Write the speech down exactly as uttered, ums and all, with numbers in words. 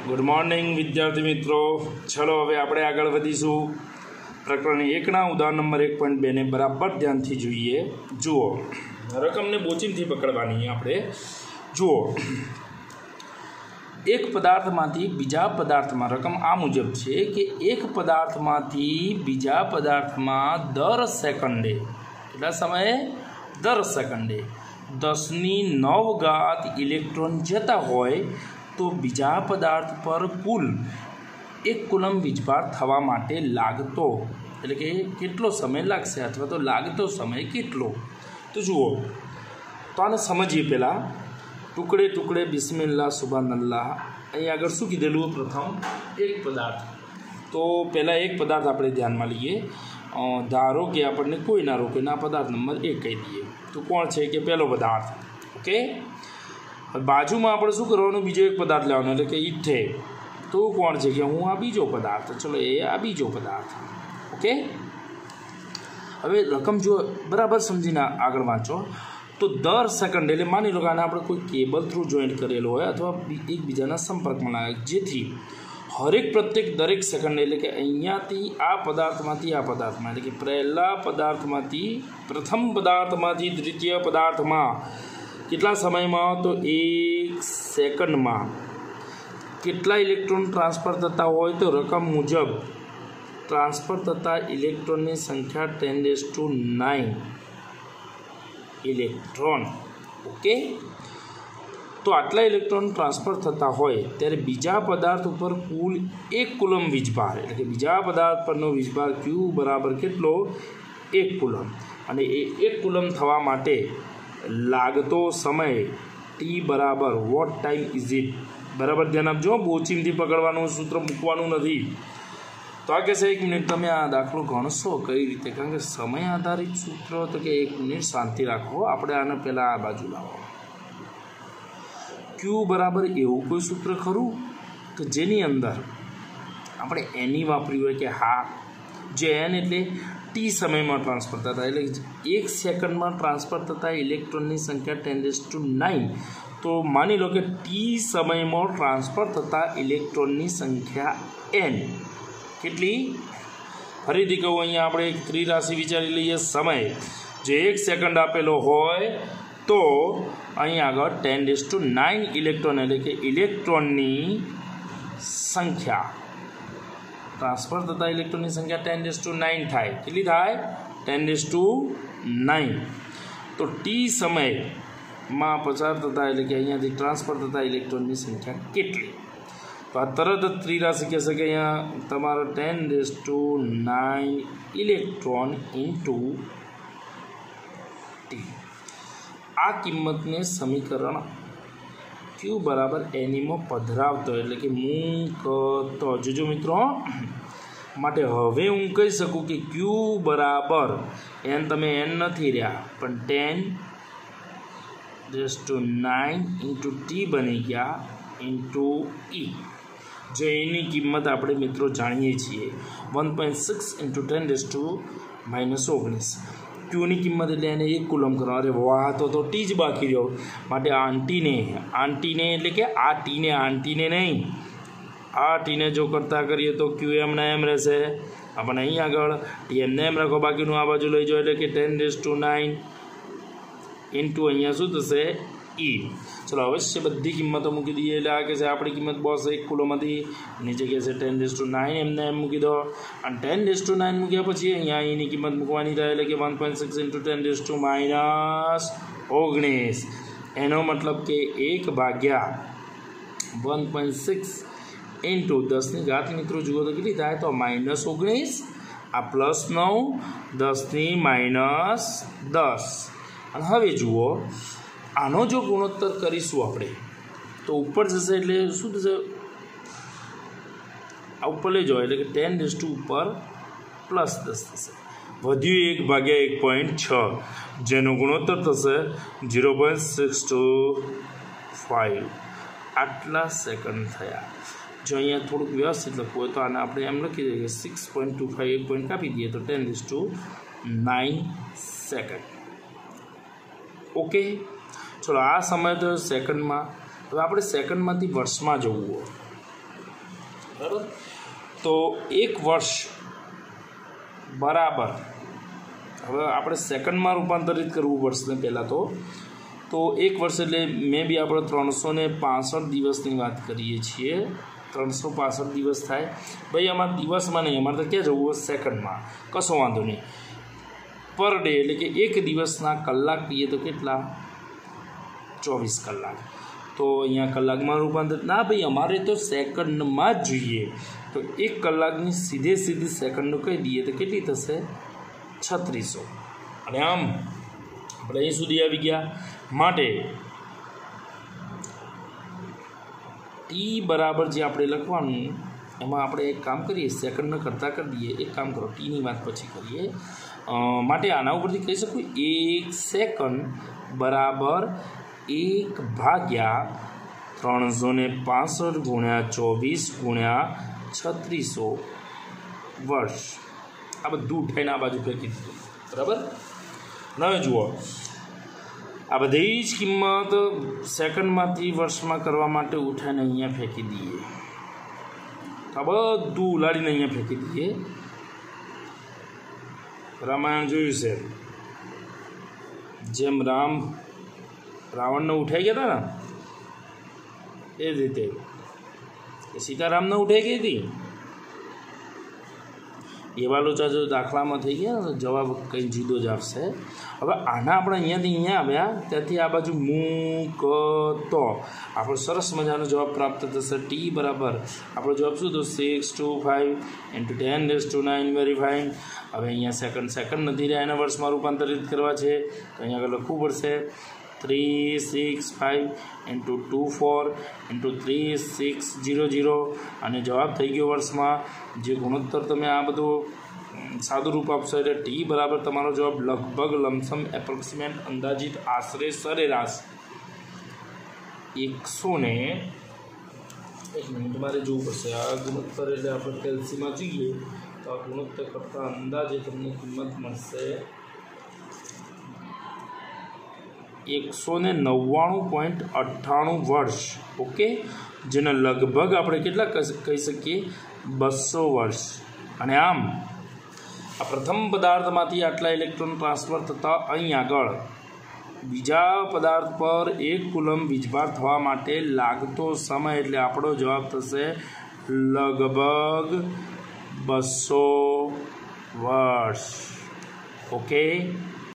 Good morning विद्यार्थी मित्रों। चलो हवे आपणे आगळ वधीशुं। प्रकरण एक ना उदाहरण नंबर एक पॉइंट बे ने बराबर ध्यानथी जोईए। जुओ, रकमने बोचीमथी पकड़वानी आपणे। जुओ, एक पदार्थमांथी बीजा पदार्थमां रकम आ मुजब छे कि एक पदार्थमांथी बीजा पदार्थमां दर सेकंडे કેટલા સમયે दर सेकंडे दसनी नव घात इलेक्ट्रॉन जता होय तो बीजा पदार्थ पर कुल एक कूलम वीजभार थवा माटे लागतो एटले के केटलो समय लागशे अथवा तो लागतो समय केटलो। तो जुओ, तो आने समझीए। पहला टुकड़े टुकड़े बिस्मिल्लाह सुबहानल्लाह। अहीं आगळ शुं कीधेलुं? प्रथम एक पदार्थ। तो पहला एक पदार्थ आपणे ध्यानमां लीए। धारो कि आपने कोई ना रोके ना पदार्थ नंबर एक कही दिए। तो कोण छे कि पहलो पदार्थ। ओके, बाजू में आपणे शुं करवानुं? बीजो एक पदार्थ लेवानो एटले के इथे। तो कोण छे कि हूँ आ बीजो पदार्थ। चलो ए आ बीजो पदार्थ। ओके, हवे रकम जो बराबर समझीने आगळ वाँचो। तो दर सेकंड एटले मानी लो कि आने आपणे कोई केबल थ्रू जॉइंट करेलो होय अथवा एकबीजाना संपर्कमां लागे, जेथी हरेक प्रत्येक दरेक सेकंड एटले के अहींयाथी आ पदार्थमांथी आ पदार्थमां एटले के पहला पदार्थमांथी प्रथम पदार्थमांथी द्वितीय पदार्थमां કેટલા સમયમાં? તો એક સેકન્ડમાં કેટલા ઇલેક્ટ્રોન ટ્રાન્સફર થતા હોય? તો રકમ મુજબ ટ્રાન્સફર થતા ઇલેક્ટ્રોનની સંખ્યા ten raise to nine electron. Okay, તો આટલા ઇલેક્ટ્રોન ટ્રાન્સફર થતા હોય ત્યારે બીજા પદાર્થ ઉપર કુલ એક કુલમ વીજભાર એટલે કે બીજા પદાર્થ પરનો વીજભાર ક્યુ બરાબર કેટલો? એક કુલમ। અને એ એક કુલમ થવા માટે लागतो समय टी बराबर वॉट टाइम इज इट। बराबर ध्यान आपजो, बोचीमथी पकड़वानुं, सूत्र मूकवानुं नथी। तो आ कहेशे एक मिनिट तमे आ दाखलो गणशो कई रीते, कारण के समय आधारित सूत्र। तो कि एक मिनिट शांति राखो, आपणे आने पहला आ बाजू लावो। क्यू बराबर एवुं कोई सूत्र खरुं कि जेनी अंदर आपणे एनी वापर्युं होय कि हाँ जे एन एटले टी समय में ट्रांसफर थता एटले एक सेकंड में ट्रांसफर थता इलेक्ट्रॉन की संख्या टेन रेज़ टू नाइन। तो मानी लो कि टी समय में ट्रांसफर थता इलेक्ट्रॉन की संख्या एन केटली? फरीथी कहूँ, अहींया आपणे एक त्रिराशि विचारी लईए। समय जो एक सेकंड आपेलो होय तो अहीं आगळ ten raise to nine electron एटले के इलेक्ट्रॉन की संख्या ट्रांसफर थता इलेक्ट्रॉन की संख्या टेन रेज़ टू नाइन थाय। केटली थाय? Ten raise to nine. तो टी समय में पसार थता एटले के अहींयाथी ट्रांसफर थता इलेक्ट्रॉन की संख्या केटली? तो आ तरत ज त्रिराशि कहेशे कि अहींया तमारो ten raise to nine electron into T. आ किंमतने समीकरण क्यू बराबर एनी में पधरावतो एटले कि मूकतो। जोजो मित्रों, माटे हवे हूँ कही सकूँ कि क्यू बराबर एन तमे एन नहीं रहा पण ten raise to nine into T बनी गया इंटू ई। जो एनी किंमत आपणे मित्रों जाणीए छीए one point six into ten raise to minus ओगनीस। क्यू की किंमत एटले एने एक कूलम करो। अरे वाह, तो तो टी ज बाकी रह्यो। माटे आंटी ने आंटी ने एटले के आ टी ने आंटी ने नहीं, आ टी ने जो करता करिए तो क्यू एम ने एम रहेशे। अपने अहीं आगळ टी एम ने एम राखो, बाकीनुं आ बाजू लई जाओ एटले के ten raise to nine into अहींया शुं थशे? ई। चलो अवश्य बधी किंमतों मूकी दीए एटले आ कहेशे आपणी किंमत बॉस एक कूलम हती, नीचे कहेशे टेन रेज़ टू नाइन एमने एम मूकी दो। अने टेन रेज़ टू नाइन मूक्या पछी अहींया एनी किंमत मूकवानी थाय एटले के one point six into ten raise to minus ओगनीस। एनो मतलब के एक भाग्या वन पॉइंट सिक्स इंटू दस की घात मित्रों जुओ तो केटली थाय? तो माइनस ओगनीस। आ प्लस नौ दस की माइनस दस। अने हवे जुओ, आनो जो गुणोत्तर करीशुं आपणे तो ऊपर जशे एटले शुं थशे? आ उपर लई जाओ एटले के टेन रेज़ टू ऊपर प्लस दस थशे। वध्युं एक भाग्या एक पॉइंट छ जेनो गुणोत्तर थशे zero point six two five. आटला सेकंड थया। जो अहींया थोड़ुंक व्यवस्थित लखवुं होय तो आने आपणे एम लखी दईए सिक्स पॉइंट टू फाइव एक पॉइंट कापी दीए तो ten raise to nine second. Okay, चलो आ समय तो सेकंड में। हवे आपणे सेकंड मांथी वर्ष में जवुं होय બરાબર. તો એક વર્ષ બરાબર, હવે આપણે સેકન્ડમાં રૂપાંતરિત કરવું પડશે ને પહેલાં તો તો એક વર્ષ એટલે મે બી આપણે ત્રણસો ને પાસઠ દિવસની વાત કરીએ છીએ. ત્રણસો પાસઠ દિવસ થાય. ભાઈ અમારે દિવસમાં નહીં, અમારે તો ક્યાં જવું? સેકન્ડમાં. કશો વાંધો નહીં. પર ડે એટલે કે એક દિવસના કલાક કહીએ તો કેટલા? ચોવીસ કલાક. તો અહીંયા કલાકમાં રૂપાંતર ના ભાઈ, અમારે તો સેકન્ડમાં જ જોઈએ. તો એક કલાકની સીધે સીધી સેકન્ડનો કહી દઈએ તો કેટલી થશે? છત્રીસો. અને આમ આપણે અહીં સુધી આવી ગયા. માટે ટી બરાબર જે આપણે લખવાનું એમાં આપણે એક કામ કરીએ, સેકન્ડ કરતાં કરી દઈએ. એક કામ કરો, ટીની વાત પછી કરીએ. માટે આના ઉપરથી કહી શકું એક સેકન્ડ બરાબર એક ભાગ્યા ત્રણસો ને પાસઠ ગુણ્યા ચોવીસ ગુણ્યા છત્રીસો વર્ષ. આ બધું ઉઠાઈને આ બાજુ ફેંકી દીધું. બરાબર. હવે જુઓ, આ બધી જ કિંમત સેકન્ડમાંથી વર્ષમાં કરવા માટે ઉઠાઈને અહીંયા ફેંકી દઈએ. આ બધું ઉલાડીને અહીંયા ફેંકી દઈએ. રામાયણ જોયું છે, જેમ રામ રાવણને ઉઠાઈ ગયા હતા ને એ જ રીતે સીતારામને ઉઠાઈ ગઈ હતી. એવા લોચા જો દાખલામાં થઈ ગયા તો જવાબ કંઈ જુદો જ આવશે. હવે આના આપણે અહીંયાથી અહીંયા આવ્યા ત્યાંથી આ બાજુ મૂક તો આપણો સરસ મજાનો જવાબ પ્રાપ્ત થશે. ટી બરાબર આપણો જવાબ શું તો six two five into ten raise to nine. Very fine. હવે અહીંયા સેકન્ડ સેકન્ડ નથી રહ્યા, એના વર્ષમાં રૂપાંતરિત કરવા છે તો અહીંયા આગળ લખવું પડશે three six five into two four into three six zero zero. અને જવાબ થઈ ગયો વર્ષમાં. જે ગુણોત્તર તમે આ બધું સાદું રૂપ આપશો એટલે ટી બરાબર તમારો જવાબ લગભગ લમસમ એપ્રોક્સિમેટ અંદાજિત આશરે સરેરાશ એકસો ને એક મિનિટ મારે જોવું પડશે. આ ગુણોત્તર એટલે આપણે કેલ્સીમાં જોઈએ તો આ ગુણોત્તર કરતાં અંદાજે તમને કિંમત મળશે એકસો ને નવ્વાણું પોઈન્ટ અઠ્ઠાણું વર્ષ. ઓકે, જેને લગભગ આપણે કેટલા કહી શકીએ? બસો વર્ષ. અને આમ આ પ્રથમ પદાર્થમાંથી આટલા ઇલેક્ટ્રોન ટ્રાન્સફર થતાં અહીં આગળ બીજા પદાર્થ પર એક કુલમ વીજભાર થવા માટે લાગતો સમય એટલે આપણો જવાબ થશે લગભગ બસો વર્ષ. ઓકે.